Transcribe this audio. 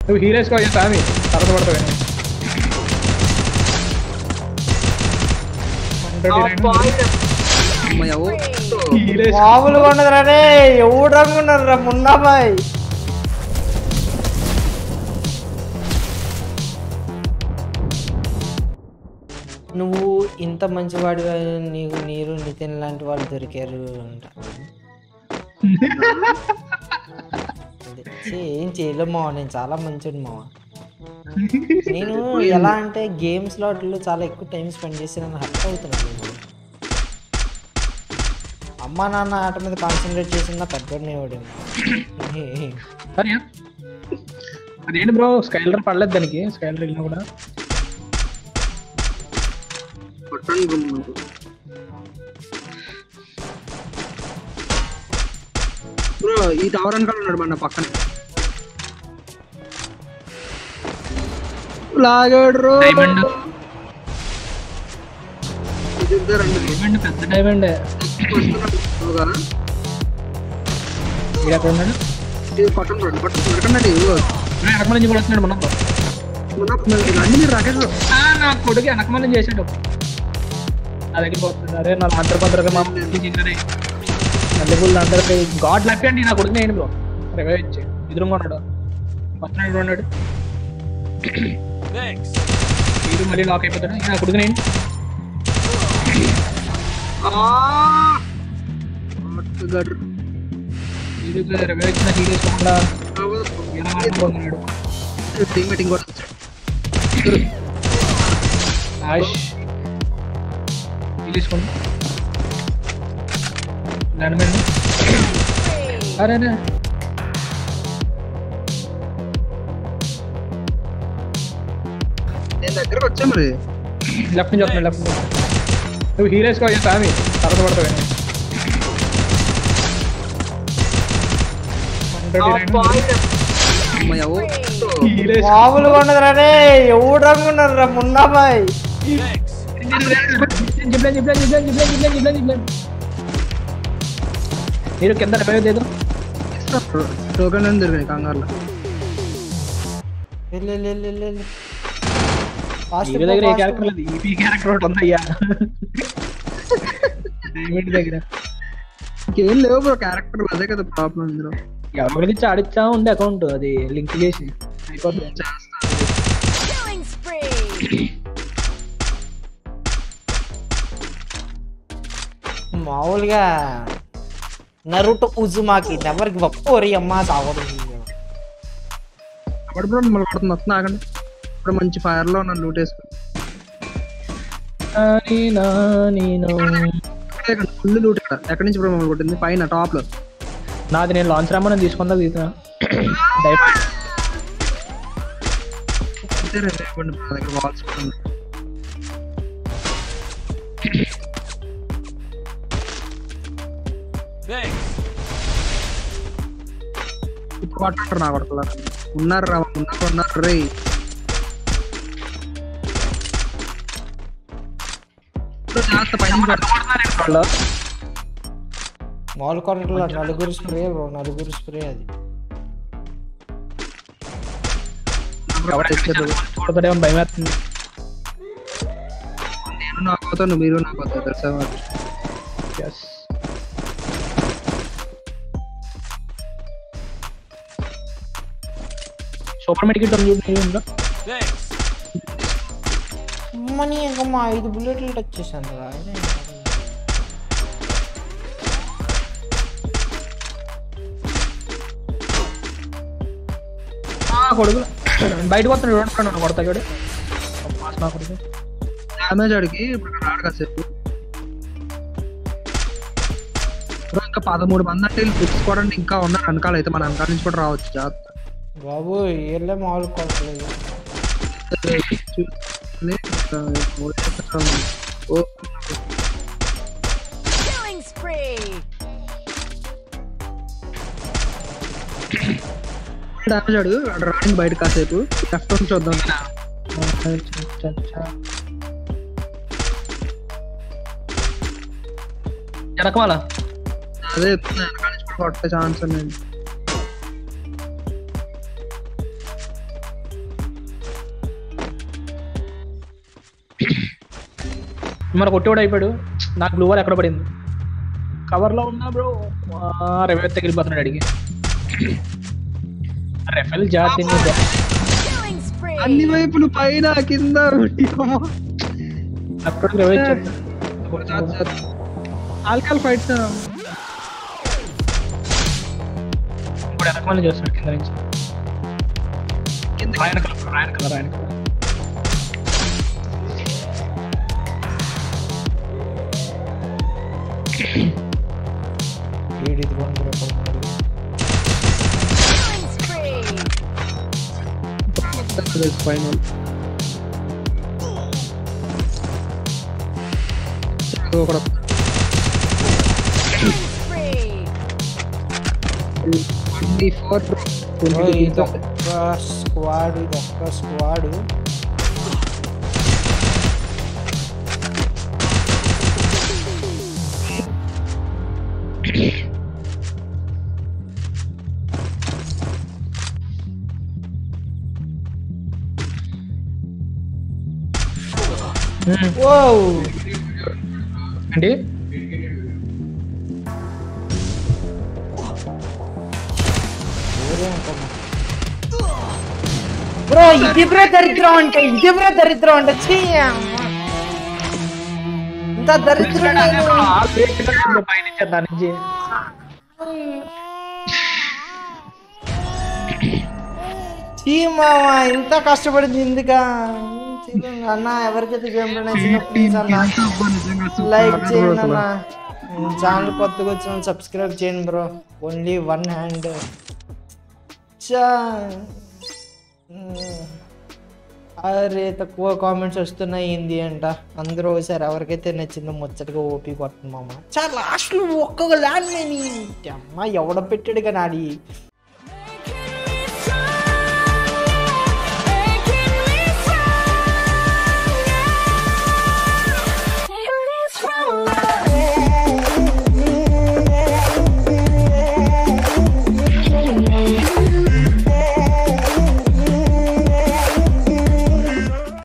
నువ్వు హీరోస్కో స్వామి తర్వాత పడతావు. మామూలుగా ఉండదురా రే, ఎవడు రంగు ఉన్నారా మున్నాబాయ్. నువ్వు ఇంత మంచివాడు, నీకు నీరు నితిన్ లాంటి వాళ్ళు దొరికారు అంట. ఏం చేయలేము మావా, నేను చాలా మంచిది మావా. నేను ఎలా అంటే గేమ్స్ లో చాలా ఎక్కువ టైం స్పెండ్ చేసి నన్ను హర్ట్ అవుతున్నాను. అమ్మా నాన్న ఆట మీద కాన్సన్ట్రేట్ చేసిన పెద్దోడిని వాడేమో. అదేంటి బ్రో స్కైలర్ పడలేదు దానికి, స్కైలర్ వెళ్ళినా కూడా బ్రో. ఈ టవర్ అనుకాల ఉన్నాడు మన పక్కన లాగాడు. పెద్ద డైమండ్ వెనకమని కూడా వస్తున్నాడు. నా కొడుకు వెనకమని చేసాడు. నా దగ్గర పోతుంది. అరే నా అంతర్పంతరగా మల్లెపూలు అందరికీ గాడ్ లక్ అండి. నా కొడుకు నేను బ్రో రివైవ్ ఇచ్చి ఎదురుగా ఉన్నాడు, వస్తున్నాడు ఉన్నాడు. మీరు మళ్ళీ లాక్ అయిపోతాడు. నా కొడుకు నేను రివైవ్ ఇచ్చిన హీరోస్ తీసుకోండి. అరే దగ్గరకు వచ్చా మరి లెఫ్ట్ నుంచి వస్తున్నాడు. లెఫ్ట్ నువ్వు హీరోస్కో స్వామి తర్వాత పడతావు. మామూలుగా ఉండదురా రే, ఎవడు రంగు ఉన్నారా మున్నాబాయ్. మీరు కింద లేదు టోకెన్ అని దొరికాయి కంగారులో. దగ్గర ఏ క్యారెక్టర్ లేదు, ఈపీ క్యారెక్టర్ ఒకటి ఉందయ్యా దగ్గర. ఇంకేం లేవు బ్రో క్యారెక్టర్, అదే కదా ప్రాబ్లం. ఇందులో ఎవరికి ఇచ్చి ఆడిచ్చా ఉంది అకౌంట్, అది లింక్ చేసి అయిపోతుంది. మామూలుగా నరుటో ఉజుమాకి ఎవరికి ఒక్కోరి అమ్మ సావడం. అప్పుడు బ్రో మిమ్మల్ని కొడుతుంది, వస్తుంది ఆగండి. ఇప్పుడు మంచి ఫైర్ లో నన్ను లూట్ వేసుకుని ఫుల్ లూట్. ఎక్కడి నుంచి బ్రో మిమ్మల్ని కొట్టింది? పైన టాప్ లో. నాది నేను లాంచ్ రామని తీసుకుందా తీసిన వాల్స్ ఇప్పుడు పట్టారు నా కొడుకులా ఉన్నారు రా, ఉన్నారు రే. మాల్ కార్నర్లో నలుగురు స్ప్రే బ్రో, నలుగురు స్ప్రే. అది భయం వేస్తుంది. నేను నాకు పోతాను, మీరు నాకు పోతారు తెలుసా. సూపర్ మెడికెట్ మనీ ఇంకా మా 5 బుల్లెట్లు టచ్ చేశాను రా. కొడుకు బయటకు వస్తున్నాడు, కొడతా చూడు డ్యామేజ్ అడిగి ఇప్పుడు రాడు కాసేపు. ఇంకా 13 మంది అంటే తెచ్చుకోవడానికి ఇంకా ఉన్నారు వెనకాల. అయితే మన వెనకాల నుంచి కూడా రావచ్చు జాగ్రత్త బాబు. ఏళ్ళే మామూలు కొట్టలేదు. డ్యామేజ్ అడుగు రాని బయట కాసేపు. లెఫ్ట్ నుంచి చూద్దాం. వెనకమాల అదే వెనకాల నుంచి కూడా కొట్టే ఛాన్స్ ఉన్నాయి. మన కొట్టేవాడు అయిపోయాడు. నాకు బ్లూ వాల్ ఎక్కడ పడింది, కవర్లో ఉన్నా బ్రో. రెవెల్ తగిలిపోతున్నాడు అడిగి. రెఫెల్ జాతి అన్ని వైపులు పైన కింద అక్కడ రెవెల్ ఆల్కహాల్ ఫైట్స్ ఇప్పుడు వెనకమని చేస్తాడు కింద నుంచి. ఆయన కలర్ ఫైనల్ ఒకడు 24 ఇదొక్క స్క్వాడ్ అండి. బ్రో ఇది బ్రో దరిద్రం అంటే ఇంత దరిద్రం మావా ఇంత కష్టపడింది ఎందుకా అన్న. ఎవరికైతే గేమ్ లైక్ చేయండి అన్న. ఛానల్ కొత్తగా వచ్చిన సబ్స్క్రైబ్ చేయండి బ్రో. Only 1 hand. అరే తక్కువ కామెంట్స్ వస్తున్నాయి ఏంది అంట. అందరూ ఒకసారి ఎవరికైతే నచ్చిందో ముచ్చటగా ఓపి కొట్టండి మామ. చాలా లాస్ట్లో ఒక్కొక్క ల్యాండ్ అమ్మ ఎవడ పెట్టాడు కానీ ఆడి